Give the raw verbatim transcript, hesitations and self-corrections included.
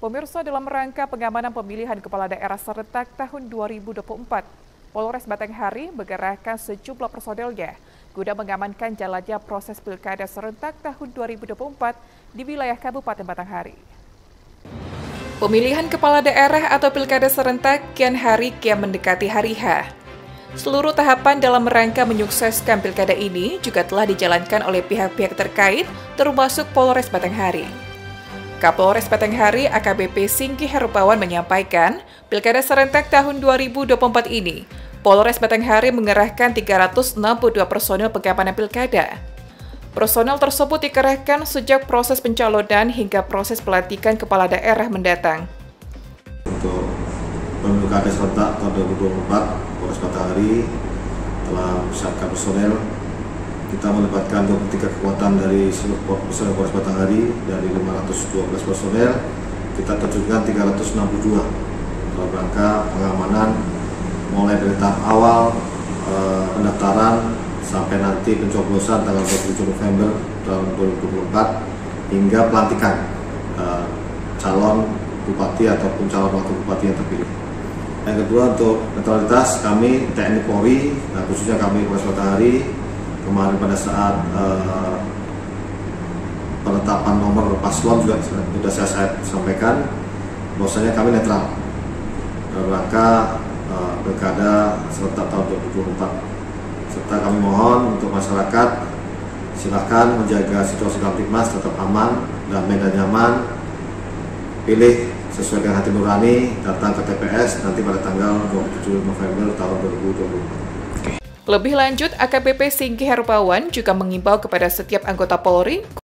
Pemirsa, dalam rangka pengamanan pemilihan kepala daerah serentak tahun dua ribu dua puluh empat, Polres Batanghari menggerakkan sejumlah personelnya guna mengamankan jalannya proses pilkada serentak tahun dua ribu dua puluh empat di wilayah Kabupaten Batanghari. Pemilihan kepala daerah atau pilkada serentak kian hari kian mendekati hari H. Seluruh tahapan dalam rangka menyukseskan pilkada ini juga telah dijalankan oleh pihak-pihak terkait, termasuk Polres Batanghari. Kapolres Batanghari A K B P Singgi Herupawan menyampaikan, pilkada serentak tahun dua ribu dua puluh empat ini, Polres Batanghari mengerahkan tiga ratus enam puluh dua personel pengamanan pilkada. Personel tersebut dikerahkan sejak proses pencalonan hingga proses pelantikan kepala daerah mendatang. Untuk pilkada serentak tahun dua ribu dua puluh empat, Polres Batanghari telah mempersiapkan personel. Kita melibatkan dua puluh tiga kekuatan dari seluruh personel Polres Batanghari, dari lima ratus dua belas personel, kita terjunkan tiga ratus enam puluh dua dalam rangka pengamanan mulai dari tahap awal eh, pendaftaran sampai nanti pencoblosan tanggal dua puluh tujuh November tahun dua ribu dua puluh empat hingga pelantikan eh, calon bupati ataupun calon wakil bupati yang terpilih. Yang kedua, untuk netralitas, kami T N I Polri, nah khususnya kami Polres Batanghari, kemarin pada saat uh, penetapan nomor paslon juga sudah saya, saya sampaikan bahwasanya kami netral dalam rangka uh, pilkada serentak tahun dua ribu dua puluh empat, serta kami mohon untuk masyarakat silakan menjaga situasi Kamtibmas tetap aman, damai dan nyaman, pilih sesuai dengan hati nurani, datang ke T P S nanti pada tanggal dua puluh tujuh November tahun dua ribu dua puluh empat. Lebih lanjut, A K B P Singgi Herupawan juga mengimbau kepada setiap anggota Polri